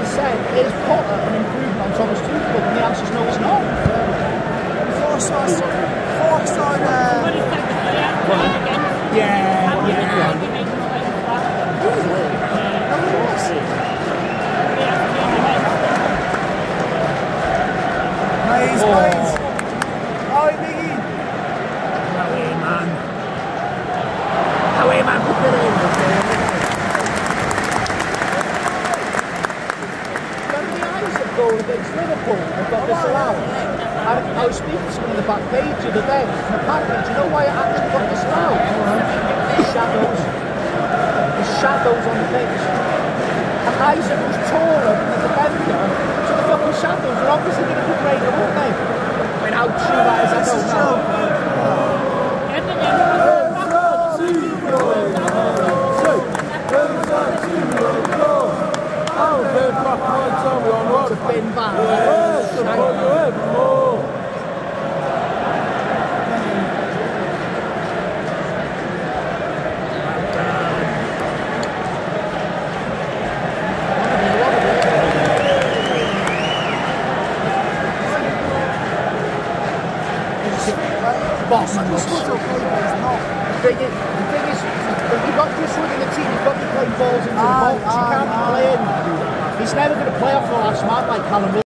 they said, is Potter an improvement on Thomas Tuchel? And the answer's no, it's not. Force on Please. Oh, Miggy. Away, man. Put it in. Remember the Isaac goal against Liverpool that got disallowed? I was speaking to someone in the back page the other day, and apparently, do you know why it actually got disallowed? Shadows. The shadows on the pitch. And Isaac was taller than the defender, so the fucking shadows are obviously going to be greater, aren't they? I mean, how true that is, I don't know. To bin back. Boss. The thing is, if you've got Chris Wood in the team, you've got to play balls into the box. You can't be playing. He's never going to play off the last man like Callum Wilson.